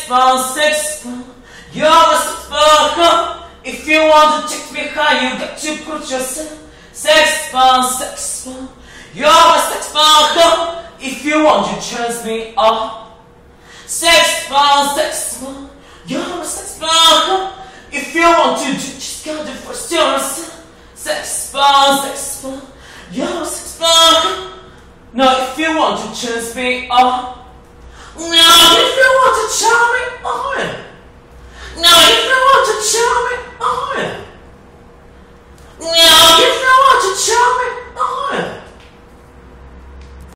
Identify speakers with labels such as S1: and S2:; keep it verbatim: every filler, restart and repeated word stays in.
S1: Sex bomb, sex bomb. You're a sex bomb. If you want to take me high, you got to put yourself. Sex bomb, sex bomb. You're a sex bomb. If you want to chase me off. Sex bomb, sex bomb. You're a sex bomb. If you want to, just gotta force yourself. Sex bomb, sex bomb. You're a sex bomb. No, if you want to chase me off. No, if you want to chase